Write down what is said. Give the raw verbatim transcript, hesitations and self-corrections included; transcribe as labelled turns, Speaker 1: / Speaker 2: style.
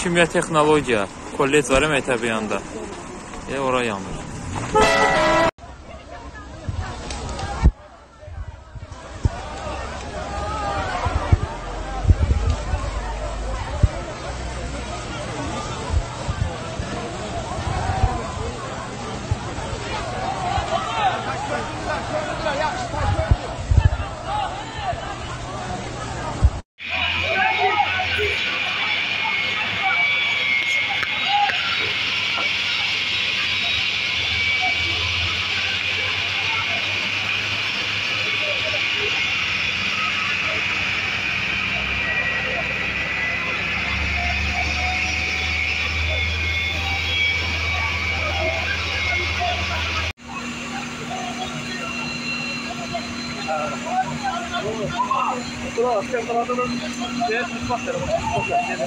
Speaker 1: Kimya texnologiya kollec var ya məktəbi yanında. E, ora yanır. Burası, burası, burası,